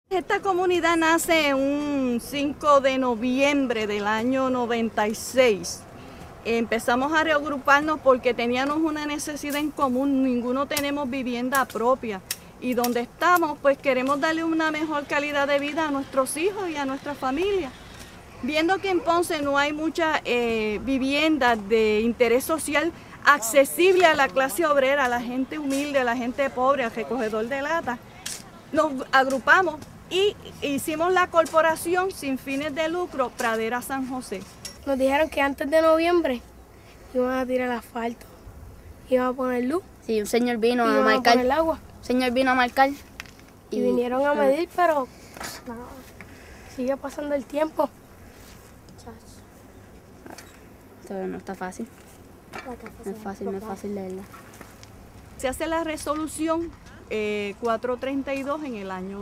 Esta comunidad nace un 5 de noviembre del año 96. Empezamos a reagruparnos porque teníamos una necesidad en común, ninguno tenemos vivienda propia. Y donde estamos, pues queremos darle una mejor calidad de vida a nuestros hijos y a nuestra familia. Viendo que en Ponce no hay muchas viviendas de interés social accesible a la clase obrera, a la gente humilde, a la gente pobre, al recogedor de lata, nos agrupamos y hicimos la corporación sin fines de lucro Pradera San José. Nos dijeron que antes de noviembre iban a tirar asfalto, iban a poner luz. Sí, un señor vino a marcar el agua. Señor vino a marcar. Y vinieron a medir, pero no, sigue pasando el tiempo. Esto no está fácil. No es fácil leerla. Se hace la resolución 432 en el año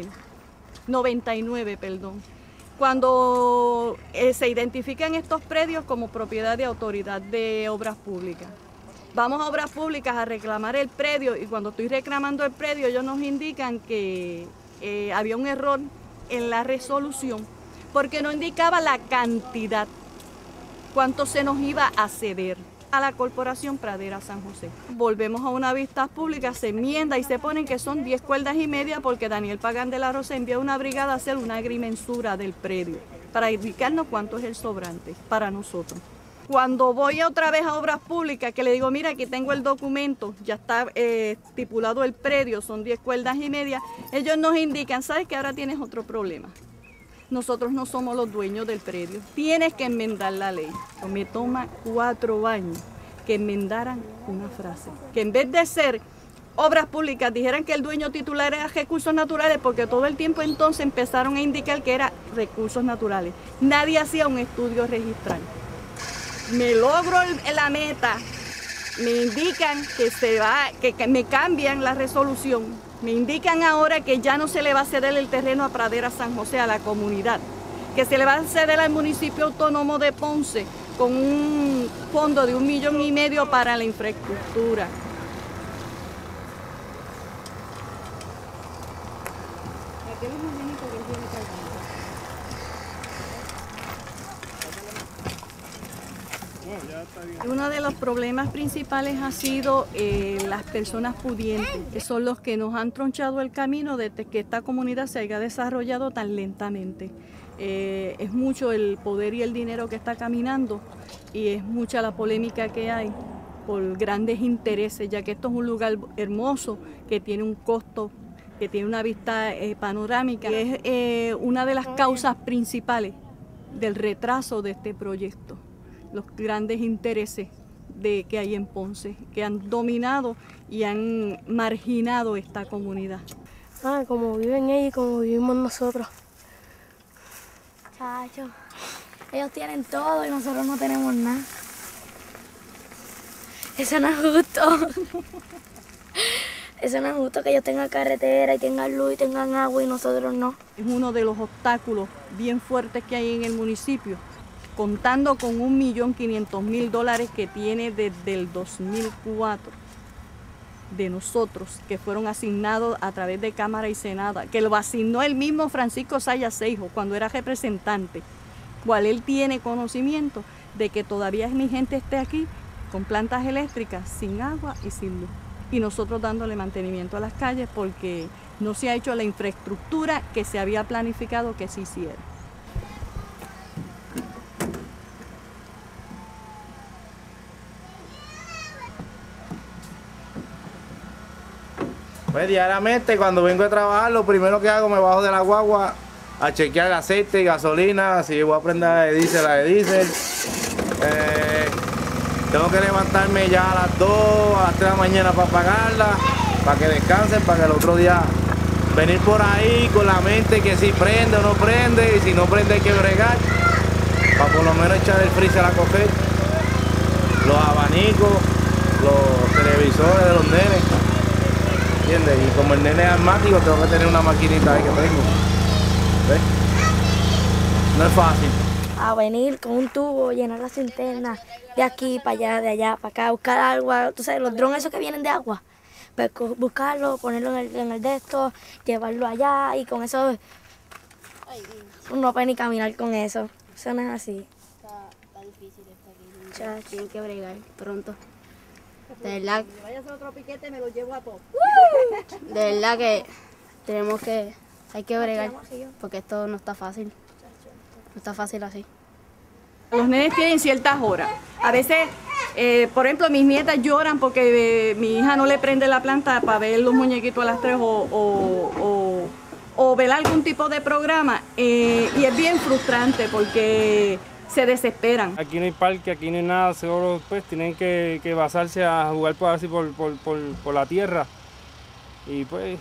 99, perdón. Cuando se identifican estos predios como propiedad de autoridad de obras públicas. Vamos a obras públicas a reclamar el predio y cuando estoy reclamando el predio ellos nos indican que había un error en la resolución porque no indicaba la cantidad, cuánto se nos iba a ceder a la Corporación Pradera San José. Volvemos a una vista pública, se enmienda y se ponen que son 10 cuerdas y media porque Daniel Pagán de la Rosa envió una brigada a hacer una agrimensura del predio para indicarnos cuánto es el sobrante para nosotros. Cuando voy otra vez a obras públicas, que le digo, mira, aquí tengo el documento, ya está estipulado el predio, son 10 cuerdas y media, ellos nos indican, ¿sabes que ahora tienes otro problema? Nosotros no somos los dueños del predio, tienes que enmendar la ley. Me toma 4 años que enmendaran una frase, que en vez de ser obras públicas dijeran que el dueño titular era recursos naturales, porque todo el tiempo entonces empezaron a indicar que era recursos naturales. Nadie hacía un estudio registral. Me logro la meta, me indican que me cambian la resolución, me indican ahora que ya no se le va a ceder el terreno a Pradera San José, a la comunidad, que se le va a ceder al municipio autónomo de Ponce con un fondo de 1,5 millones para la infraestructura. Uno de los problemas principales ha sido las personas pudientes, que son los que nos han tronchado el camino desde que esta comunidad se haya desarrollado tan lentamente. Es mucho el poder y el dinero que está caminando y es mucha la polémica que hay por grandes intereses, ya que esto es un lugar hermoso, que tiene un costo, que tiene una vista panorámica. Es una de las causas principales del retraso de este proyecto. Los grandes intereses que hay en Ponce, que han dominado y han marginado esta comunidad. Como viven ellos y como vivimos nosotros. Chacho, ellos tienen todo y nosotros no tenemos nada. Eso no es justo. Eso no es justo que ellos tengan carretera y tengan luz y tengan agua y nosotros no. Es uno de los obstáculos bien fuertes que hay en el municipio, contando con $1.500.000 que tiene desde el 2004 de nosotros, que fueron asignados a través de Cámara y Senado, que lo asignó el mismo Francisco Sayas Seijo cuando era representante, cual él tiene conocimiento de que todavía mi gente esté aquí con plantas eléctricas, sin agua y sin luz. Y nosotros dándole mantenimiento a las calles porque no se ha hecho la infraestructura que se había planificado que se hiciera. Pues diariamente cuando vengo a trabajar lo primero que hago me bajo de la guagua a chequear el aceite y gasolina, si voy a prender la de diésel. Tengo que levantarme ya a las 2, a las 3 de la mañana para pagarla, para que descansen, para que el otro día venir por ahí con la mente que si prende o no prende, y si no prende hay que bregar, para por lo menos echar el freezer a coger, los abanicos, los televisores de los nenes. ¿Entiendes? Y como el nene es asmático, tengo que tener una maquinita ahí que tengo. ¿Ves? No es fácil. A venir con un tubo, llenar la cisterna, de aquí para allá, de allá para acá, buscar agua. Tú sabes, los drones esos que vienen de agua, pues, buscarlo, ponerlo en el de esto, llevarlo allá y con eso no puede ni caminar con eso. Eso no es así. Está difícil esto aquí. Tienen que bregar pronto. De verdad. Si vaya a hacer otro piquete, me lo llevo a todos. De verdad que hay que bregar, porque esto no está fácil. No está fácil así. Los nenes tienen ciertas horas. A veces, por ejemplo, mis nietas lloran porque mi hija no le prende la planta para ver los muñequitos a las 3 o ver algún tipo de programa. Y es bien frustrante porque se desesperan. Aquí no hay parque, aquí no hay nada, solo pues tienen que basarse a jugar por la tierra. Y pues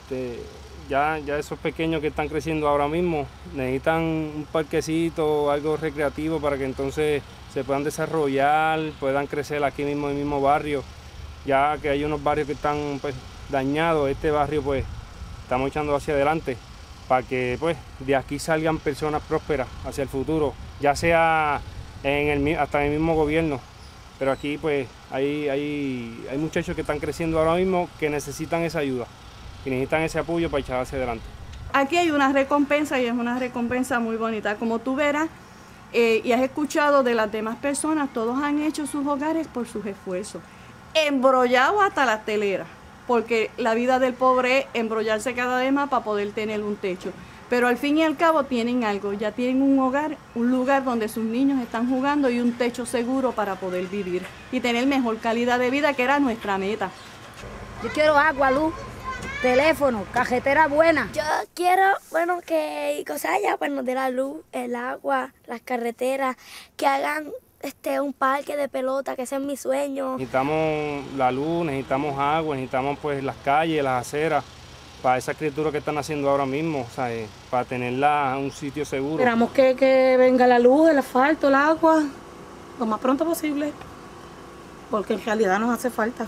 ya esos pequeños que están creciendo ahora mismo necesitan un parquecito, algo recreativo para que entonces se puedan desarrollar, puedan crecer aquí mismo en el mismo barrio. Ya que hay unos barrios que están pues dañados, este barrio pues estamos echando hacia adelante para que pues de aquí salgan personas prósperas hacia el futuro, ya sea hasta en el mismo gobierno. Pero aquí pues hay muchachos que están creciendo ahora mismo que necesitan esa ayuda, que necesitan ese apoyo para echar hacia adelante. Aquí hay una recompensa y es una recompensa muy bonita. Como tú verás y has escuchado de las demás personas, todos han hecho sus hogares por sus esfuerzos. Embrollado hasta las teleras, porque la vida del pobre es embrollarse cada vez más para poder tener un techo. Pero al fin y al cabo tienen algo, ya tienen un hogar, un lugar donde sus niños están jugando y un techo seguro para poder vivir y tener mejor calidad de vida, que era nuestra meta. Yo quiero agua, luz, teléfono, cajetera buena. Yo quiero, bueno, que Cosaya pues nos dé la luz, el agua, las carreteras, que hagan un parque de pelota, que ese es mi sueño. Necesitamos la luz, necesitamos agua, necesitamos pues las calles, las aceras, para esa criatura que están haciendo ahora mismo, o sea, para tenerla en un sitio seguro. Esperamos que venga la luz, el asfalto, el agua, lo más pronto posible, porque en realidad nos hace falta.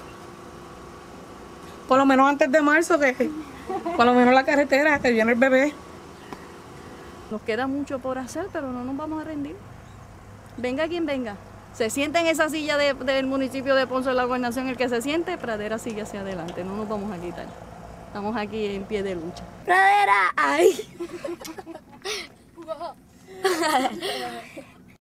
Por lo menos antes de marzo, que por lo menos la carretera, que viene el bebé. Nos queda mucho por hacer, pero no nos vamos a rendir. Venga quien venga. Se sienta en esa silla del municipio de Ponce de la Gobernación, el que se siente, Pradera sigue hacia adelante, no nos vamos a quitar. Estamos aquí en pie de lucha. ¡Pradera! ¡Ay!